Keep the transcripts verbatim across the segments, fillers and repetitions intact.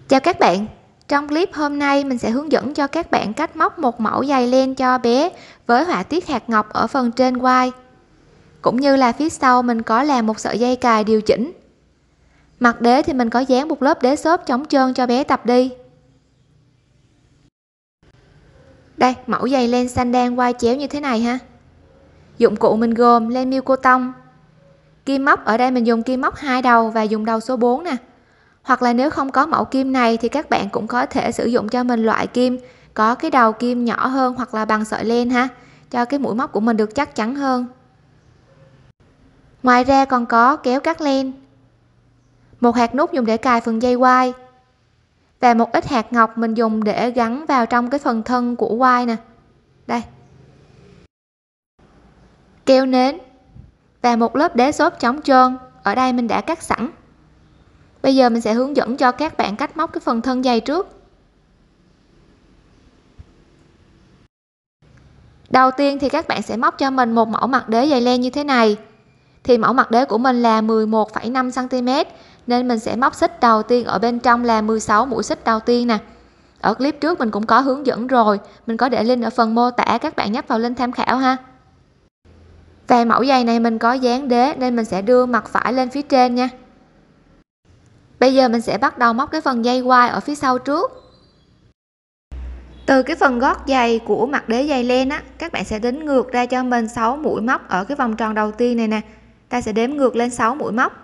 Chào các bạn, trong clip hôm nay mình sẽ hướng dẫn cho các bạn cách móc một mẫu giày len cho bé với họa tiết hạt ngọc ở phần trên vai. Cũng như là phía sau mình có làm một sợi dây cài điều chỉnh. Mặt đế thì mình có dán một lớp đế xốp chống trơn cho bé tập đi. Đây, mẫu giày len xanh đan vai chéo như thế này ha. Dụng cụ mình gồm len miêu cô tông. Kim móc ở đây mình dùng kim móc hai đầu và dùng đầu số bốn nè. Hoặc là nếu không có mẫu kim này thì các bạn cũng có thể sử dụng cho mình loại kim có cái đầu kim nhỏ hơn hoặc là bằng sợi len ha, cho cái mũi móc của mình được chắc chắn hơn. Ngoài ra còn có kéo cắt len, một hạt nút dùng để cài phần dây quai và một ít hạt ngọc mình dùng để gắn vào trong cái phần thân của quai nè. Đây. Keo nến và một lớp đế xốp chống trơn, ở đây mình đã cắt sẵn. Bây giờ mình sẽ hướng dẫn cho các bạn cách móc cái phần thân giày trước. Đầu tiên thì các bạn sẽ móc cho mình một mẫu mặt đế giày len như thế này. Thì mẫu mặt đế của mình là mười một phẩy năm xăng ti mét nên mình sẽ móc xích đầu tiên ở bên trong là mười sáu mũi xích đầu tiên nè. Ở clip trước mình cũng có hướng dẫn rồi, mình có để link ở phần mô tả, các bạn nhấp vào link tham khảo ha. Và mẫu giày này mình có dán đế nên mình sẽ đưa mặt phải lên phía trên nha. Bây giờ mình sẽ bắt đầu móc cái phần dây quai ở phía sau trước. Từ cái phần gót giày của mặt đế giày len á, các bạn sẽ đếm ngược ra cho mình sáu mũi móc ở cái vòng tròn đầu tiên này nè. Ta sẽ đếm ngược lên sáu mũi móc.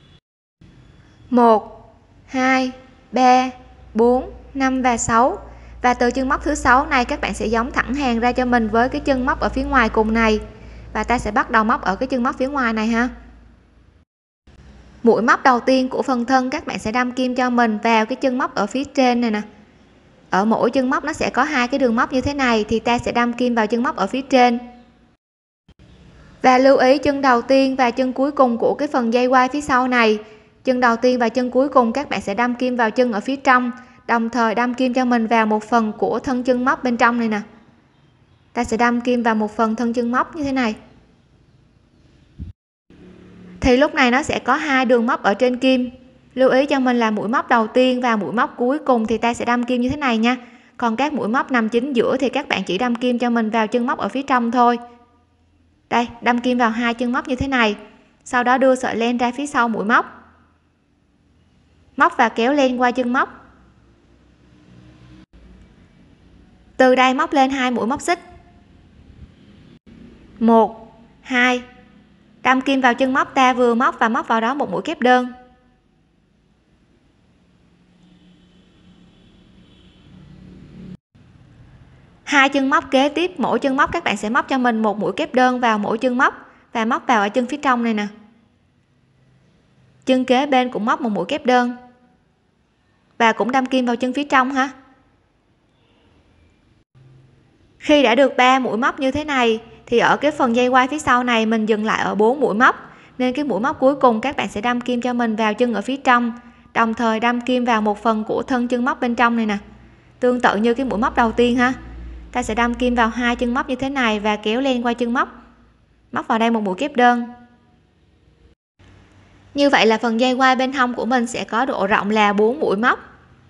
một, hai, ba, bốn, năm và sáu. Và từ chân móc thứ sáu này các bạn sẽ gióng thẳng hàng ra cho mình với cái chân móc ở phía ngoài cùng này. Và ta sẽ bắt đầu móc ở cái chân móc phía ngoài này ha. Mũi móc đầu tiên của phần thân các bạn sẽ đâm kim cho mình vào cái chân móc ở phía trên này nè. Ở mỗi chân móc nó sẽ có hai cái đường móc như thế này thì ta sẽ đâm kim vào chân móc ở phía trên. Và lưu ý chân đầu tiên và chân cuối cùng của cái phần dây quai phía sau này, chân đầu tiên và chân cuối cùng các bạn sẽ đâm kim vào chân ở phía trong, đồng thời đâm kim cho mình vào một phần của thân chân móc bên trong này nè. Ta sẽ đâm kim vào một phần thân chân móc như thế này. Thì lúc này nó sẽ có hai đường móc ở trên kim. Lưu ý cho mình là mũi móc đầu tiên và mũi móc cuối cùng thì ta sẽ đâm kim như thế này nha. Còn các mũi móc nằm chính giữa thì các bạn chỉ đâm kim cho mình vào chân móc ở phía trong thôi. Đây, đâm kim vào hai chân móc như thế này. Sau đó đưa sợi len ra phía sau mũi móc. Móc và kéo len qua chân móc. Từ đây móc lên hai mũi móc xích. một, hai. Đâm kim vào chân móc ta vừa móc và móc vào đó một mũi kép đơn. Hai chân móc kế tiếp, mỗi chân móc các bạn sẽ móc cho mình một mũi kép đơn vào mỗi chân móc và móc vào ở chân phía trong này nè. Chân kế bên cũng móc một mũi kép đơn và cũng đâm kim vào chân phía trong ha. Khi đã được ba mũi móc như thế này thì ở cái phần dây quai phía sau này mình dừng lại ở bốn mũi móc, nên cái mũi móc cuối cùng các bạn sẽ đâm kim cho mình vào chân ở phía trong, đồng thời đâm kim vào một phần của thân chân móc bên trong này nè. Tương tự như cái mũi móc đầu tiên ha. Ta sẽ đâm kim vào hai chân móc như thế này và kéo len qua chân móc. Móc vào đây một mũi kép đơn. Như vậy là phần dây quai bên hông của mình sẽ có độ rộng là bốn mũi móc.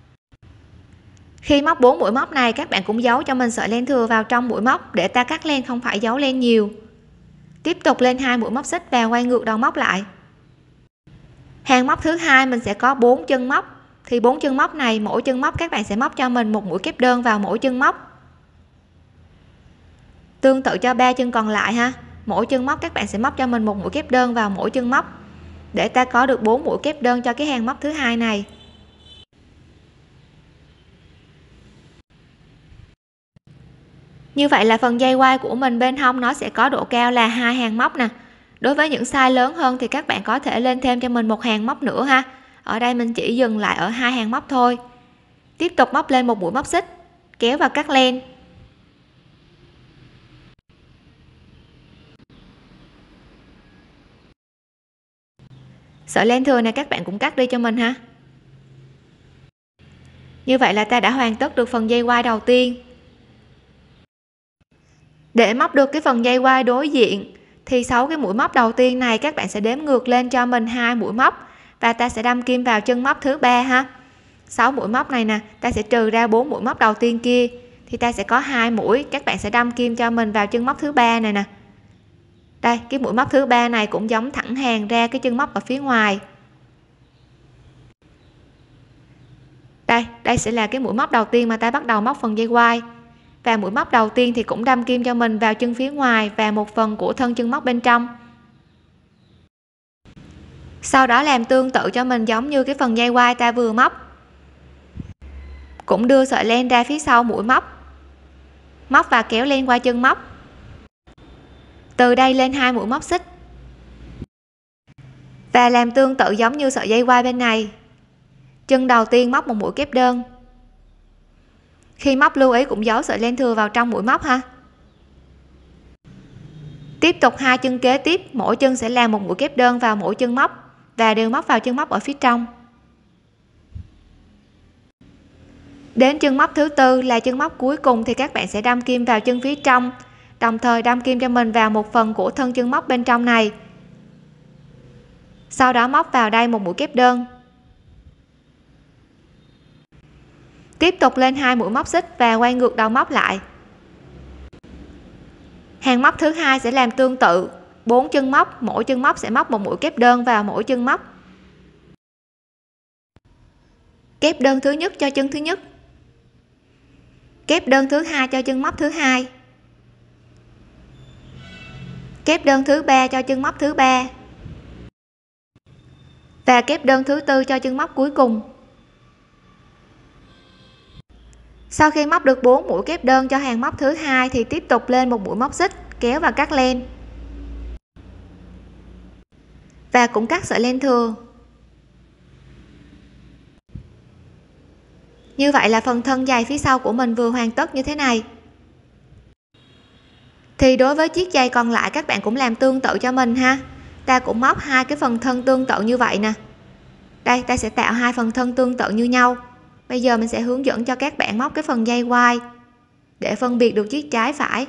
Khi móc bốn mũi móc này các bạn cũng giấu cho mình sợi len thừa vào trong mũi móc để ta cắt len không phải giấu len nhiều. Tiếp tục lên hai mũi móc xích và quay ngược đầu móc lại. Hàng móc thứ hai mình sẽ có bốn chân móc, thì bốn chân móc này mỗi chân móc các bạn sẽ móc cho mình một mũi kép đơn vào mỗi chân móc. Tương tự cho ba chân còn lại ha, mỗi chân móc các bạn sẽ móc cho mình một mũi kép đơn vào mỗi chân móc để ta có được bốn mũi kép đơn cho cái hàng móc thứ hai này. Như vậy là phần dây quai của mình bên hông nó sẽ có độ cao là hai hàng móc nè. Đối với những size lớn hơn thì các bạn có thể lên thêm cho mình một hàng móc nữa ha. Ở đây mình chỉ dừng lại ở hai hàng móc thôi. Tiếp tục móc lên một mũi móc xích, kéo và cắt len. Sợi len thừa này các bạn cũng cắt đi cho mình ha. Như vậy là ta đã hoàn tất được phần dây quai đầu tiên. Để móc được cái phần dây quai đối diện thì sáu cái mũi móc đầu tiên này các bạn sẽ đếm ngược lên cho mình hai mũi móc và ta sẽ đâm kim vào chân móc thứ ba ha. sáu mũi móc này nè, ta sẽ trừ ra bốn mũi móc đầu tiên kia thì ta sẽ có hai mũi. Các bạn sẽ đâm kim cho mình vào chân móc thứ ba này nè. Đây, cái mũi móc thứ ba này cũng giống thẳng hàng ra cái chân móc ở phía ngoài. Đây, đây sẽ là cái mũi móc đầu tiên mà ta bắt đầu móc phần dây quai. Và mũi móc đầu tiên thì cũng đâm kim cho mình vào chân phía ngoài và một phần của thân chân móc bên trong. Sau đó làm tương tự cho mình giống như cái phần dây quai ta vừa móc. Cũng đưa sợi len ra phía sau mũi móc. Móc và kéo len qua chân móc. Từ đây lên hai mũi móc xích. Và làm tương tự giống như sợi dây quai bên này. Chân đầu tiên móc một mũi kép đơn. Khi móc lưu ý cũng giấu sợi len thừa vào trong mũi móc ha. Tiếp tục hai chân kế tiếp, mỗi chân sẽ làm một mũi kép đơn vào mỗi chân móc và đều móc vào chân móc ở phía trong. Đến chân móc thứ tư là chân móc cuối cùng thì các bạn sẽ đâm kim vào chân phía trong, đồng thời đâm kim cho mình vào một phần của thân chân móc bên trong này. Sau đó móc vào đây một mũi kép đơn. Tiếp tục lên hai mũi móc xích và quay ngược đầu móc lại. Hàng móc thứ hai sẽ làm tương tự, bốn chân móc, mỗi chân móc sẽ móc một mũi kép đơn vào mỗi chân móc. Kép đơn thứ nhất cho chân thứ nhất. Kép đơn thứ hai cho chân móc thứ hai. Kép đơn thứ ba cho chân móc thứ ba. Và kép đơn thứ tư cho chân móc cuối cùng. Sau khi móc được bốn mũi kép đơn cho hàng móc thứ hai thì tiếp tục lên một mũi móc xích, kéo và cắt len. Và cũng cắt sợi len thừa. Như vậy là phần thân giày phía sau của mình vừa hoàn tất như thế này. Thì đối với chiếc giày còn lại các bạn cũng làm tương tự cho mình ha. Ta cũng móc hai cái phần thân tương tự như vậy nè. Đây, ta sẽ tạo hai phần thân tương tự như nhau. Bây giờ mình sẽ hướng dẫn cho các bạn móc cái phần dây quai để phân biệt được chiếc trái phải.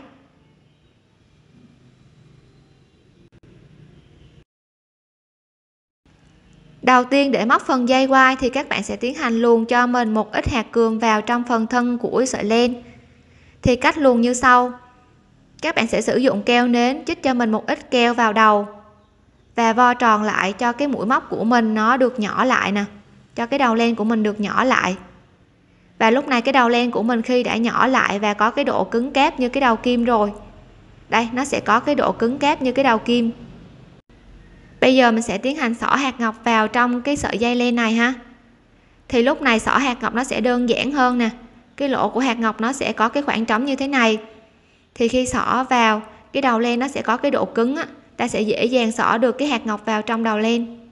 Đầu tiên để móc phần dây quai thì các bạn sẽ tiến hành luồn cho mình một ít hạt cườm vào trong phần thân của sợi len. Thì cách luồn như sau. Các bạn sẽ sử dụng keo nến chích cho mình một ít keo vào đầu và vo tròn lại cho cái mũi móc của mình nó được nhỏ lại nè, cho cái đầu len của mình được nhỏ lại. Và lúc này cái đầu len của mình khi đã nhỏ lại và có cái độ cứng cáp như cái đầu kim rồi, đây nó sẽ có cái độ cứng cáp như cái đầu kim. Bây giờ mình sẽ tiến hành xỏ hạt ngọc vào trong cái sợi dây len này ha. Thì lúc này xỏ hạt ngọc nó sẽ đơn giản hơn nè, cái lỗ của hạt ngọc nó sẽ có cái khoảng trống như thế này. Thì khi xỏ vào cái đầu len nó sẽ có cái độ cứng á, ta sẽ dễ dàng xỏ được cái hạt ngọc vào trong đầu len.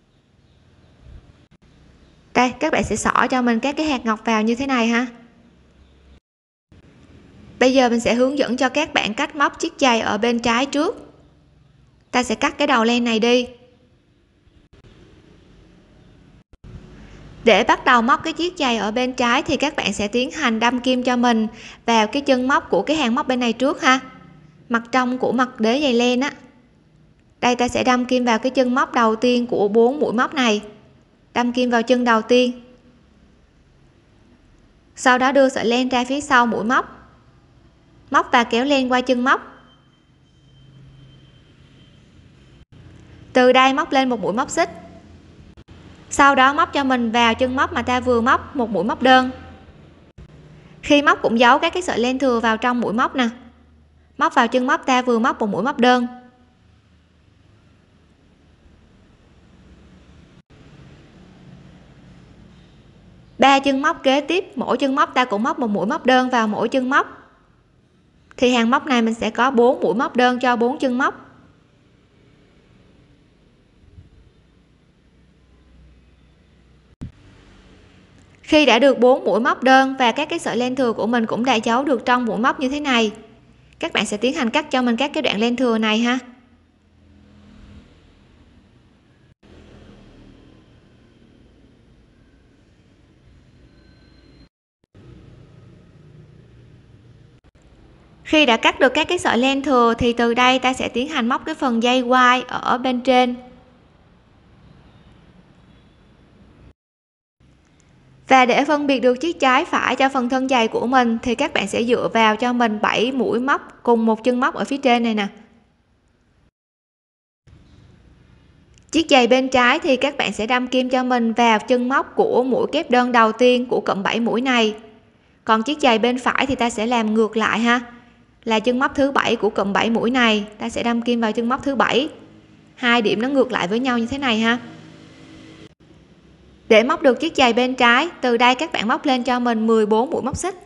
Đây, các bạn sẽ xỏ cho mình các cái hạt ngọc vào như thế này ha. Bây giờ mình sẽ hướng dẫn cho các bạn cách móc chiếc giày ở bên trái trước. Ta sẽ cắt cái đầu len này đi. Để bắt đầu móc cái chiếc giày ở bên trái thì các bạn sẽ tiến hành đâm kim cho mình vào cái chân móc của cái hàng móc bên này trước ha. Mặt trong của mặt đế giày len á. Đây ta sẽ đâm kim vào cái chân móc đầu tiên của bốn mũi móc này. Đâm kim vào chân đầu tiên. Sau đó đưa sợi len ra phía sau mũi móc. Móc và kéo len qua chân móc. Từ đây móc lên một mũi móc xích. Sau đó móc cho mình vào chân móc mà ta vừa móc một mũi móc đơn. Khi móc cũng giấu các cái sợi len thừa vào trong mũi móc nè. Móc vào chân móc ta vừa móc một mũi móc đơn. Ba chân móc kế tiếp, mỗi chân móc ta cũng móc một mũi móc đơn vào mỗi chân móc. Thì hàng móc này mình sẽ có bốn mũi móc đơn cho bốn chân móc. Khi đã được bốn mũi móc đơn và các cái sợi len thừa của mình cũng đã giấu được trong mũi móc như thế này, các bạn sẽ tiến hành cắt cho mình các cái đoạn len thừa này ha. Khi đã cắt được các cái sợi len thừa thì từ đây ta sẽ tiến hành móc cái phần dây quai ở bên trên. Và để phân biệt được chiếc trái phải cho phần thân giày của mình thì các bạn sẽ dựa vào cho mình bảy mũi móc cùng một chân móc ở phía trên này nè. Chiếc giày bên trái thì các bạn sẽ đâm kim cho mình vào chân móc của mũi kép đơn đầu tiên của cụm bảy mũi này. Còn chiếc giày bên phải thì ta sẽ làm ngược lại ha. Là chân móc thứ bảy của cụm bảy mũi này, ta sẽ đâm kim vào chân móc thứ bảy. Hai điểm nó ngược lại với nhau như thế này ha. Để móc được chiếc giày bên trái, từ đây các bạn móc lên cho mình mười bốn mũi móc xích.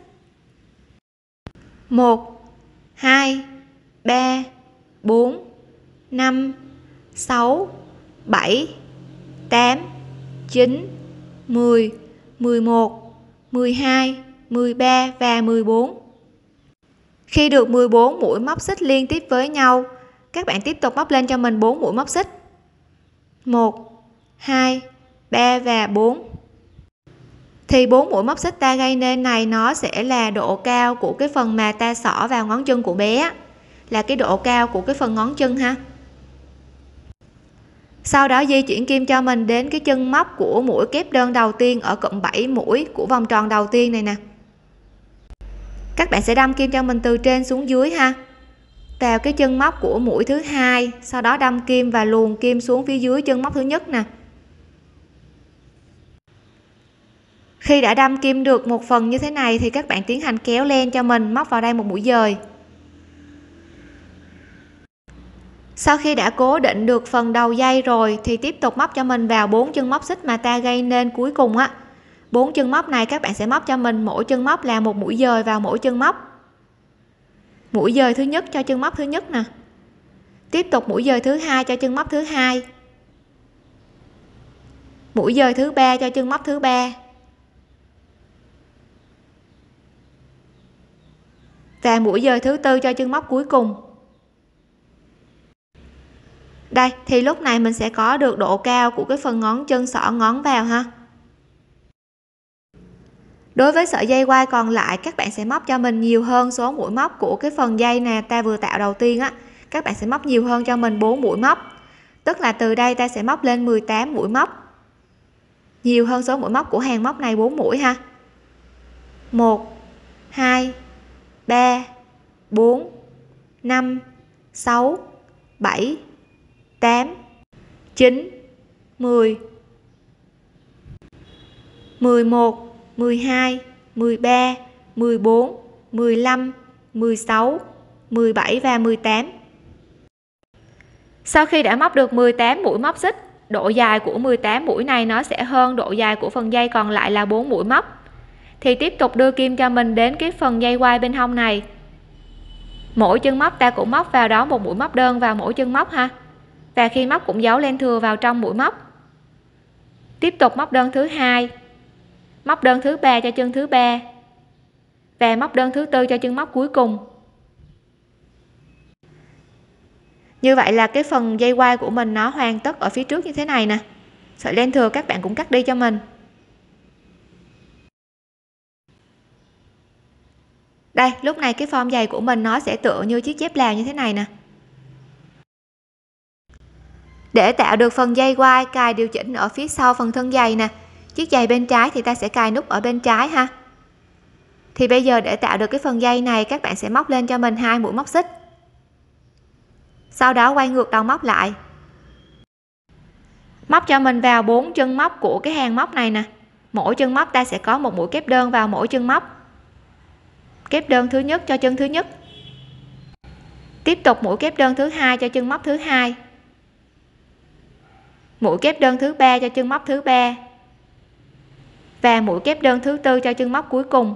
một, hai, ba, bốn, năm, sáu, bảy, tám, chín, mười, mười một, mười hai, mười ba và mười bốn. Khi được mười bốn mũi móc xích liên tiếp với nhau, các bạn tiếp tục móc lên cho mình bốn mũi móc xích. một, hai, ba và bốn. Thì bốn mũi móc xích ta gây nên này nó sẽ là độ cao của cái phần mà ta xỏ vào ngón chân của bé, là cái độ cao của cái phần ngón chân ha. Sau đó di chuyển kim cho mình đến cái chân móc của mũi kép đơn đầu tiên ở cụm bảy mũi của vòng tròn đầu tiên này nè. Các bạn sẽ đâm kim cho mình từ trên xuống dưới ha, vào cái chân móc của mũi thứ hai, sau đó đâm kim và luồn kim xuống phía dưới chân móc thứ nhất nè. Khi đã đâm kim được một phần như thế này thì các bạn tiến hành kéo len cho mình, móc vào đây một mũi dời. Sau khi đã cố định được phần đầu dây rồi thì tiếp tục móc cho mình vào bốn chân móc xích mà ta gây nên cuối cùng á. Bốn chân móc này các bạn sẽ móc cho mình mỗi chân móc là một mũi dời vào mỗi chân móc. Mũi dời thứ nhất cho chân móc thứ nhất nè. Tiếp tục mũi dời thứ hai cho chân móc thứ hai. Mũi dời thứ ba cho chân móc thứ ba. Và mũi dời thứ tư cho chân móc cuối cùng. Đây thì lúc này mình sẽ có được độ cao của cái phần ngón chân xỏ ngón vào ha. Đối với sợi dây quai còn lại, các bạn sẽ móc cho mình nhiều hơn số mũi móc của cái phần dây nè ta vừa tạo đầu tiên á. Các bạn sẽ móc nhiều hơn cho mình bốn mũi móc. Tức là từ đây ta sẽ móc lên mười tám mũi móc. Nhiều hơn số mũi móc của hàng móc này bốn mũi ha. một, hai, ba, bốn, năm, sáu, bảy, tám, chín, mười, mười một, mười hai, mười ba, mười bốn, mười lăm, mười sáu, mười bảy và mười tám. Sau khi đã móc được mười tám mũi móc xích, độ dài của mười tám mũi này nó sẽ hơn độ dài của phần dây còn lại là bốn mũi móc. Thì tiếp tục đưa kim cho mình đến cái phần dây quai bên hông này. Mỗi chân móc ta cũng móc vào đó một mũi móc đơn vào mỗi chân móc ha. Và khi móc cũng giấu len thừa vào trong mũi móc. Tiếp tục móc đơn thứ hai, móc đơn thứ ba cho chân thứ ba và móc đơn thứ tư cho chân móc cuối cùng. Như vậy là cái phần dây quai của mình nó hoàn tất ở phía trước như thế này nè. Sợi len thừa các bạn cũng cắt đi cho mình. Đây, lúc này cái form giày của mình nó sẽ tựa như chiếc dép lào như thế này nè. Để tạo được phần dây quai cài điều chỉnh ở phía sau phần thân giày nè. Chiếc giày bên trái thì ta sẽ cài nút ở bên trái ha. Thì bây giờ để tạo được cái phần dây này, các bạn sẽ móc lên cho mình hai mũi móc xích. Sau đó quay ngược đầu móc lại. Móc cho mình vào bốn chân móc của cái hàng móc này nè. Mỗi chân móc ta sẽ có một mũi kép đơn vào mỗi chân móc. Kép đơn thứ nhất cho chân thứ nhất. Tiếp tục mũi kép đơn thứ hai cho chân móc thứ hai. Mũi kép đơn thứ ba cho chân móc thứ ba. Và mũi kép đơn thứ tư cho chân móc cuối cùng.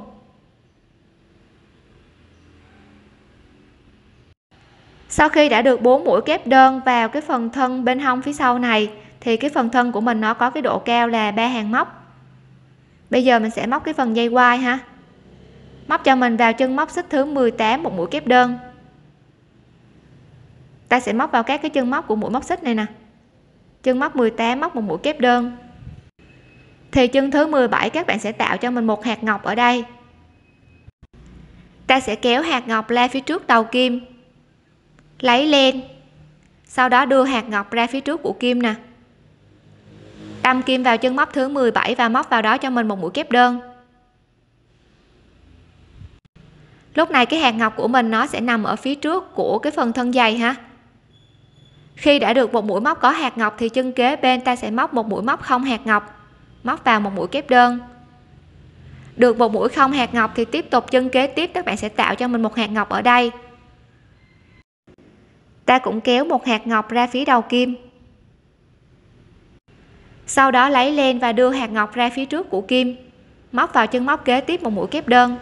Sau khi đã được bốn mũi kép đơn vào cái phần thân bên hông phía sau này thì cái phần thân của mình nó có cái độ cao là ba hàng móc. Bây giờ mình sẽ móc cái phần dây quai ha. Móc cho mình vào chân móc xích thứ mười tám một mũi kép đơn. Ta sẽ móc vào các cái chân móc của mũi móc xích này nè. Chân móc mười tám móc một mũi kép đơn. Thì chân thứ mười bảy các bạn sẽ tạo cho mình một hạt ngọc ở đây. Ta sẽ kéo hạt ngọc ra phía trước đầu kim. Lấy len. Sau đó đưa hạt ngọc ra phía trước của kim nè. Đâm kim vào chân móc thứ mười bảy và móc vào đó cho mình một mũi kép đơn. Lúc này cái hạt ngọc của mình nó sẽ nằm ở phía trước của cái phần thân giày ha. Khi đã được một mũi móc có hạt ngọc thì chân kế bên ta sẽ móc một mũi móc không hạt ngọc, móc vào một mũi kép đơn. Được một mũi không hạt ngọc thì tiếp tục chân kế tiếp các bạn sẽ tạo cho mình một hạt ngọc ở đây. Ta cũng kéo một hạt ngọc ra phía đầu kim. Sau đó lấy len và đưa hạt ngọc ra phía trước của kim, móc vào chân móc kế tiếp một mũi kép đơn.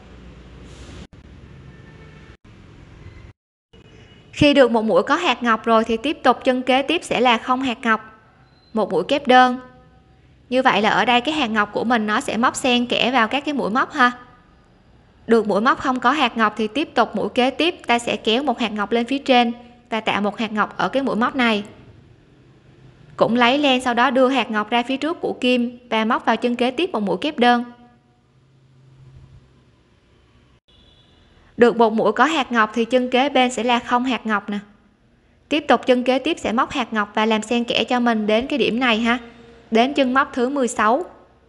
Khi được một mũi có hạt ngọc rồi thì tiếp tục chân kế tiếp sẽ là không hạt ngọc, một mũi kép đơn. Như vậy là ở đây cái hạt ngọc của mình nó sẽ móc xen kẽ vào các cái mũi móc ha. Được mũi móc không có hạt ngọc thì tiếp tục mũi kế tiếp ta sẽ kéo một hạt ngọc lên phía trên và tạo một hạt ngọc ở cái mũi móc này. Cũng lấy len, sau đó đưa hạt ngọc ra phía trước của kim và móc vào chân kế tiếp một mũi kép đơn. Được một mũi có hạt ngọc thì chân kế bên sẽ là không hạt ngọc nè. Tiếp tục chân kế tiếp sẽ móc hạt ngọc và làm xen kẽ cho mình đến cái điểm này ha, đến chân móc thứ mười sáu.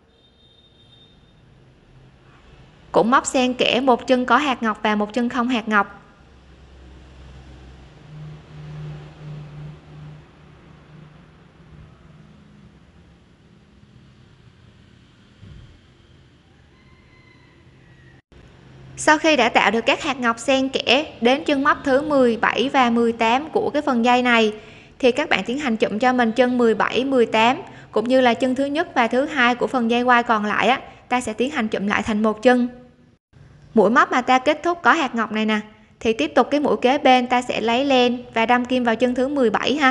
Cũng móc xen kẽ một chân có hạt ngọc và một chân không hạt ngọc. Sau khi đã tạo được các hạt ngọc xen kẽ đến chân móc thứ mười bảy và mười tám của cái phần dây này thì các bạn tiến hành chụm cho mình chân mười bảy, mười tám cũng như là chân thứ nhất và thứ hai của phần dây quai còn lại á, ta sẽ tiến hành chụm lại thành một chân. Mũi móc mà ta kết thúc có hạt ngọc này nè thì tiếp tục cái mũi kế bên ta sẽ lấy len và đâm kim vào chân thứ mười bảy ha.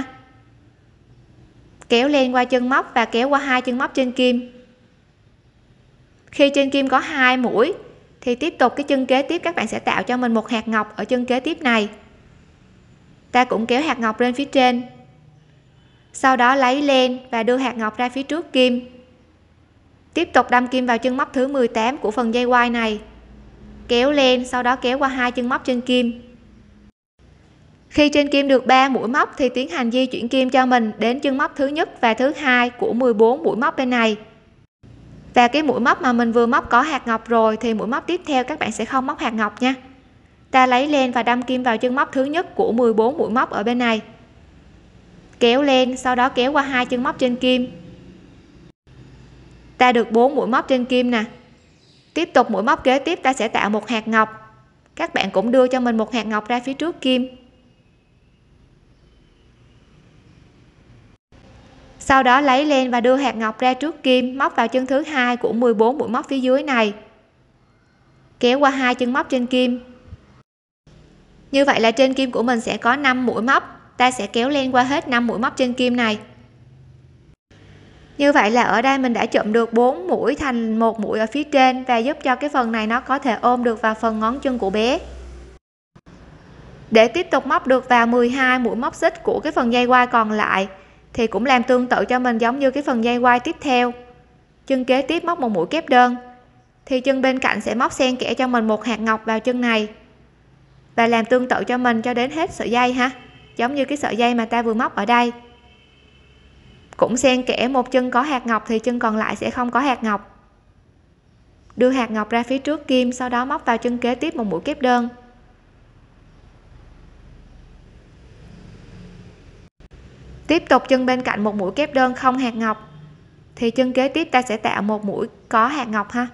Kéo len qua chân móc và kéo qua hai chân móc trên kim. Khi trên kim có hai mũi thì tiếp tục cái chân kế tiếp các bạn sẽ tạo cho mình một hạt ngọc ở chân kế tiếp này. Ta cũng kéo hạt ngọc lên phía trên. Sau đó lấy len và đưa hạt ngọc ra phía trước kim. Tiếp tục đâm kim vào chân móc thứ mười tám của phần dây quai này. Kéo len, sau đó kéo qua hai chân móc trên kim. Khi trên kim được ba mũi móc thì tiến hành di chuyển kim cho mình đến chân móc thứ nhất và thứ hai của mười bốn mũi móc bên này. Và cái mũi móc mà mình vừa móc có hạt ngọc rồi thì mũi móc tiếp theo các bạn sẽ không móc hạt ngọc nha. Ta lấy len và đâm kim vào chân móc thứ nhất của mười bốn mũi móc ở bên này. Kéo len, sau đó kéo qua hai chân móc trên kim. Ta được bốn mũi móc trên kim nè. Tiếp tục mũi móc kế tiếp ta sẽ tạo một hạt ngọc. Các bạn cũng đưa cho mình một hạt ngọc ra phía trước kim. Sau đó lấy len và đưa hạt ngọc ra trước kim, móc vào chân thứ hai của mười bốn mũi móc phía dưới này. Kéo qua hai chân móc trên kim. Như vậy là trên kim của mình sẽ có năm mũi móc, ta sẽ kéo len qua hết năm mũi móc trên kim này. Như vậy là ở đây mình đã chụm được bốn mũi thành một mũi ở phía trên và giúp cho cái phần này nó có thể ôm được vào phần ngón chân của bé. Để tiếp tục móc được vào mười hai mũi móc xích của cái phần dây quai còn lại thì cũng làm tương tự cho mình giống như cái phần dây quai tiếp theo. Chân kế tiếp móc một mũi kép đơn. Thì chân bên cạnh sẽ móc xen kẽ cho mình một hạt ngọc vào chân này. Và làm tương tự cho mình cho đến hết sợi dây ha. Giống như cái sợi dây mà ta vừa móc ở đây. Cũng xen kẽ một chân có hạt ngọc thì chân còn lại sẽ không có hạt ngọc. Đưa hạt ngọc ra phía trước kim, sau đó móc vào chân kế tiếp một mũi kép đơn. Tiếp tục chân bên cạnh một mũi kép đơn không hạt ngọc thì chân kế tiếp ta sẽ tạo một mũi có hạt ngọc ha.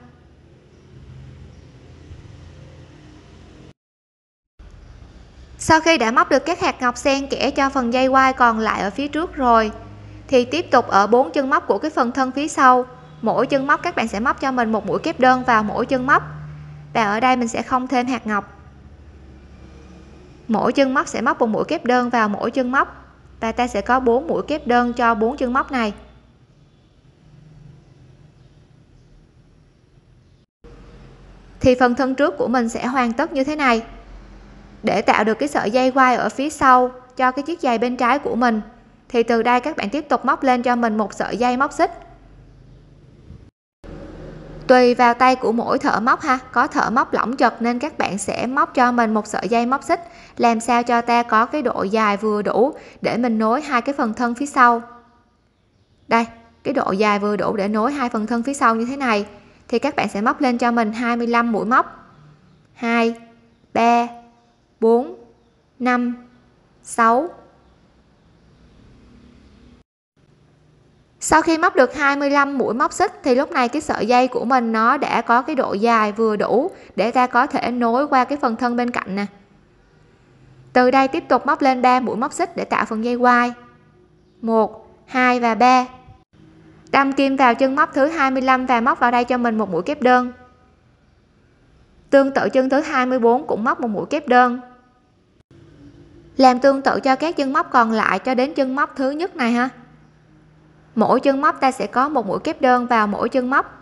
Sau khi đã móc được các hạt ngọc xen kẽ cho phần dây quai còn lại ở phía trước rồi thì tiếp tục ở bốn chân móc của cái phần thân phía sau, mỗi chân móc các bạn sẽ móc cho mình một mũi kép đơn vào mỗi chân móc. Và ở đây mình sẽ không thêm hạt ngọc. Mỗi chân móc sẽ móc một mũi kép đơn vào mỗi chân móc và ta sẽ có bốn mũi kép đơn cho bốn chân móc này. Thì phần thân trước của mình sẽ hoàn tất như thế này. Để tạo được cái sợi dây quai ở phía sau cho cái chiếc giày bên trái của mình thì từ đây các bạn tiếp tục móc lên cho mình một sợi dây móc xích. Tùy vào tay của mỗi thợ móc ha, có thợ móc lỏng chật nên các bạn sẽ móc cho mình một sợi dây móc xích làm sao cho ta có cái độ dài vừa đủ để mình nối hai cái phần thân phía sau. Đây, cái độ dài vừa đủ để nối hai phần thân phía sau như thế này, thì các bạn sẽ móc lên cho mình hai mươi lăm mũi móc. hai, ba, bốn, năm, sáu. Sau khi móc được hai mươi lăm mũi móc xích thì lúc này cái sợi dây của mình nó đã có cái độ dài vừa đủ để ta có thể nối qua cái phần thân bên cạnh nè. Từ đây tiếp tục móc lên ba mũi móc xích để tạo phần dây quai. một, hai và ba. Đâm kim vào chân móc thứ hai mươi lăm và móc vào đây cho mình một mũi kép đơn. Tương tự chân thứ hai mươi bốn cũng móc một mũi kép đơn. Làm tương tự cho các chân móc còn lại cho đến chân móc thứ nhất này ha. Mỗi chân móc ta sẽ có một mũi kép đơn vào mỗi chân móc.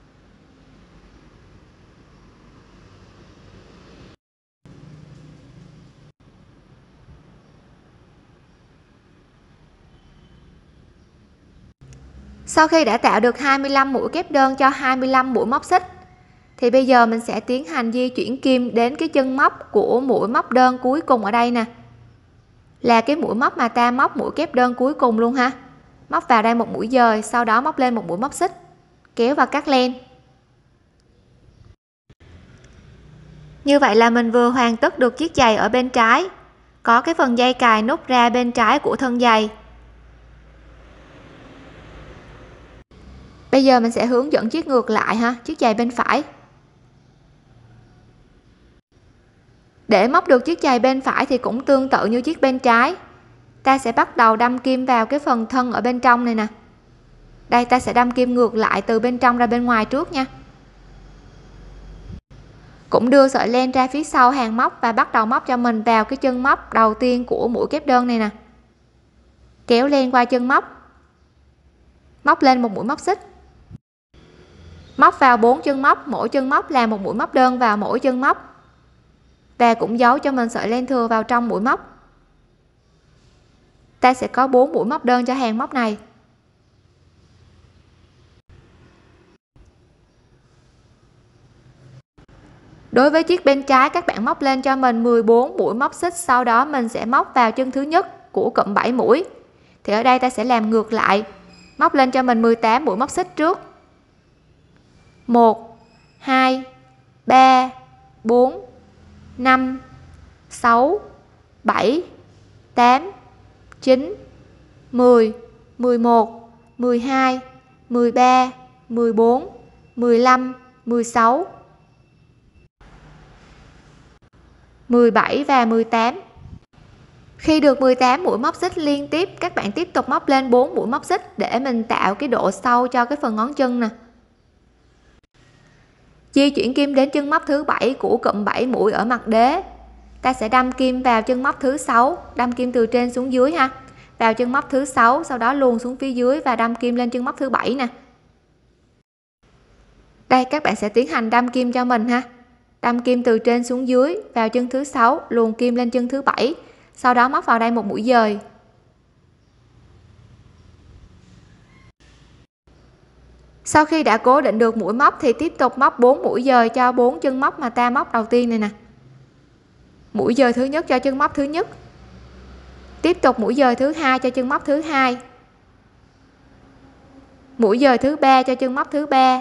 Sau khi đã tạo được hai mươi lăm mũi kép đơn cho hai mươi lăm mũi móc xích thì bây giờ mình sẽ tiến hành di chuyển kim đến cái chân móc của mũi móc đơn cuối cùng ở đây nè, là cái mũi móc mà ta móc mũi kép đơn cuối cùng luôn ha. Móc vào đây một mũi dời, sau đó móc lên một mũi móc xích, kéo và cắt len. Như vậy là mình vừa hoàn tất được chiếc giày ở bên trái, có cái phần dây cài nút ra bên trái của thân giày. Bây giờ mình sẽ hướng dẫn chiếc ngược lại ha, chiếc giày bên phải. Để móc được chiếc giày bên phải thì cũng tương tự như chiếc bên trái, ta sẽ bắt đầu đâm kim vào cái phần thân ở bên trong này nè. Đây ta sẽ đâm kim ngược lại từ bên trong ra bên ngoài trước nha. Cũng đưa sợi len ra phía sau hàng móc và bắt đầu móc cho mình vào cái chân móc đầu tiên của mũi kép đơn này nè. Kéo len qua chân móc, móc lên một mũi móc xích, móc vào bốn chân móc, mỗi chân móc là một mũi móc đơn vào mỗi chân móc và cũng giấu cho mình sợi len thừa vào trong mũi móc. Ta sẽ có bốn mũi móc đơn cho hàng móc này. Đối với chiếc bên trái các bạn móc lên cho mình mười bốn mũi móc xích, sau đó mình sẽ móc vào chân thứ nhất của cụm bảy mũi. Thì ở đây ta sẽ làm ngược lại, móc lên cho mình mười tám mũi móc xích trước. một, hai, ba, bốn, năm, sáu, bảy, tám, chín, mười, mười một, mười hai, mười ba, mười bốn, mười lăm, mười sáu, mười bảy và mười tám. Khi được mười tám mũi móc xích liên tiếp, các bạn tiếp tục móc lên bốn mũi móc xích để mình tạo cái độ sâu cho cái phần ngón chân nè. Di chuyển kim đến chân móc thứ bảy của cụm bảy mũi ở mặt đế. Ta sẽ đâm kim vào chân móc thứ sáu, đâm kim từ trên xuống dưới ha. Vào chân móc thứ sáu, sau đó luồn xuống phía dưới và đâm kim lên chân móc thứ bảy nè. Đây các bạn sẽ tiến hành đâm kim cho mình ha. Đâm kim từ trên xuống dưới vào chân thứ sáu, luồn kim lên chân thứ bảy, sau đó móc vào đây một mũi dời. Sau khi đã cố định được mũi móc thì tiếp tục móc bốn mũi dời cho bốn chân móc mà ta móc đầu tiên này nè. Mũi dời thứ nhất cho chân móc thứ nhất, tiếp tục mũi dời thứ hai cho chân móc thứ hai, mũi dời thứ ba cho chân móc thứ ba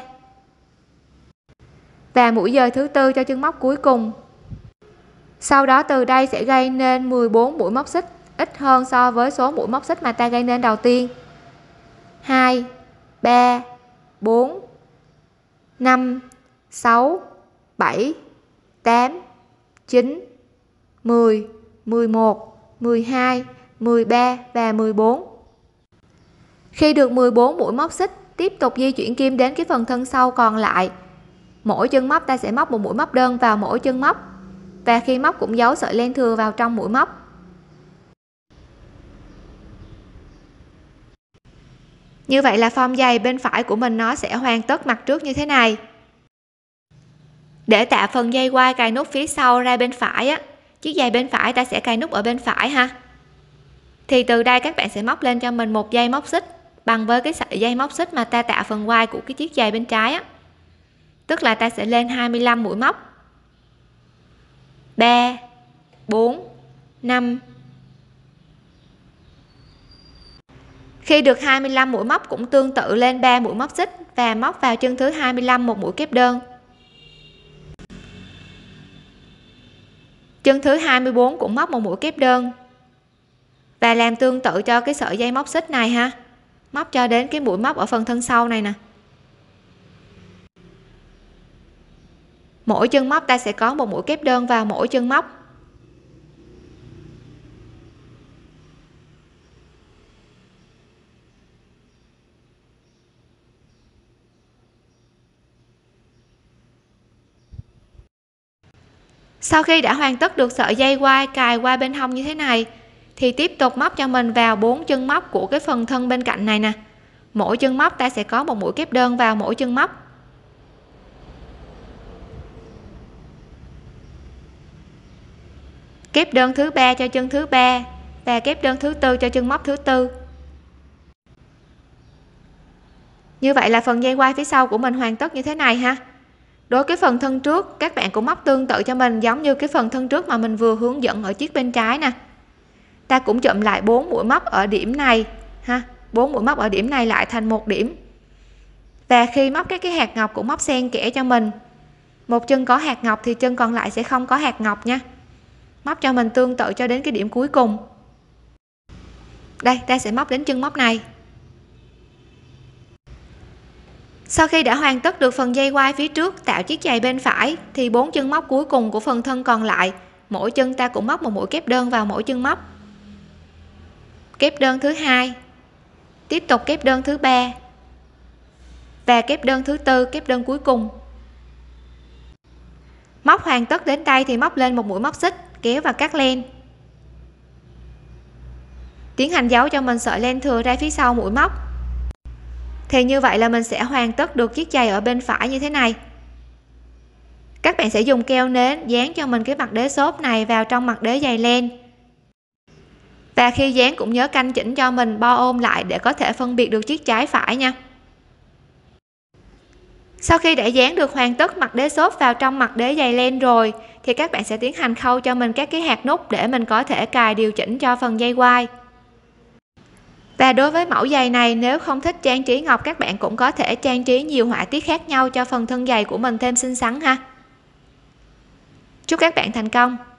và mũi dời thứ tư cho chân móc cuối cùng. Sau đó từ đây sẽ gây nên mười bốn mũi móc xích, ít hơn so với số mũi móc xích mà ta gây nên đầu tiên. hai, ba, bốn, năm, sáu, bảy, tám, chín, mười, mười một, mười hai, mười ba và mười bốn. Khi được mười bốn mũi móc xích, tiếp tục di chuyển kim đến cái phần thân sau còn lại. Mỗi chân móc ta sẽ móc một mũi móc đơn vào mỗi chân móc và khi móc cũng giấu sợi len thừa vào trong mũi móc. Như vậy là form giày bên phải của mình nó sẽ hoàn tất mặt trước như thế này. Để tạo phần dây quai cài nút phía sau ra bên phải á, chiếc giày bên phải ta sẽ cài nút ở bên phải ha. Thì từ đây các bạn sẽ móc lên cho mình một dây móc xích bằng với cái sợi dây móc xích mà ta tạo phần quai của cái chiếc giày bên trái á. Tức là ta sẽ lên hai mươi lăm mũi móc. ba, bốn, năm, Khi được hai mươi lăm mũi móc cũng tương tự lên ba mũi móc xích và móc vào chân thứ hai mươi lăm một mũi kép đơn. Chân thứ hai mươi bốn cũng móc một mũi kép đơn và làm tương tự cho cái sợi dây móc xích này ha, móc cho đến cái mũi móc ở phần thân sau này nè. Mỗi chân móc ta sẽ có một mũi kép đơn vào mỗi chân móc. Sau khi đã hoàn tất được sợi dây quai cài qua bên hông như thế này thì tiếp tục móc cho mình vào bốn chân móc của cái phần thân bên cạnh này nè. Mỗi chân móc ta sẽ có một mũi kép đơn vào mỗi chân móc. Kép đơn thứ ba cho chân thứ ba và kép đơn thứ tư cho chân móc thứ tư. Như vậy là phần dây quai phía sau của mình hoàn tất như thế này ha. Đối với phần thân trước các bạn cũng móc tương tự cho mình giống như cái phần thân trước mà mình vừa hướng dẫn ở chiếc bên trái nè. Ta cũng chụm lại bốn mũi móc ở điểm này ha, bốn mũi móc ở điểm này lại thành một điểm. Và khi móc các cái hạt ngọc cũng móc xen kẽ cho mình. Một chân có hạt ngọc thì chân còn lại sẽ không có hạt ngọc nha. Móc cho mình tương tự cho đến cái điểm cuối cùng. Đây, ta sẽ móc đến chân móc này. Sau khi đã hoàn tất được phần dây quai phía trước tạo chiếc giày bên phải thì bốn chân móc cuối cùng của phần thân còn lại, mỗi chân ta cũng móc một mũi kép đơn vào mỗi chân móc. Kép đơn thứ hai, tiếp tục kép đơn thứ ba và kép đơn thứ tư, kép đơn cuối cùng. Móc hoàn tất đến đây thì móc lên một mũi móc xích, kéo và cắt len. Tiến hành giấu cho mình sợi len thừa ra phía sau mũi móc. Thì như vậy là mình sẽ hoàn tất được chiếc giày ở bên phải như thế này. Các bạn sẽ dùng keo nến dán cho mình cái mặt đế xốp này vào trong mặt đế giày len. Và khi dán cũng nhớ canh chỉnh cho mình bo ôm lại để có thể phân biệt được chiếc trái phải nha. Sau khi đã dán được hoàn tất mặt đế xốp vào trong mặt đế giày len rồi thì các bạn sẽ tiến hành khâu cho mình các cái hạt nút để mình có thể cài điều chỉnh cho phần dây quai. Và đối với mẫu giày này nếu không thích trang trí ngọc các bạn cũng có thể trang trí nhiều họa tiết khác nhau cho phần thân giày của mình thêm xinh xắn ha. Chúc các bạn thành công.